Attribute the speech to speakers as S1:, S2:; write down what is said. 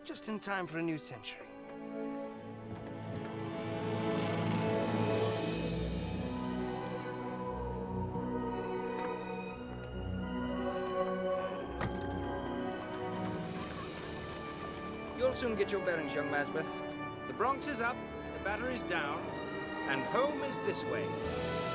S1: just in time for a new century.
S2: You'll soon get your bearings, young Masbath. The Bronx is up, the battery's down, and home is this way.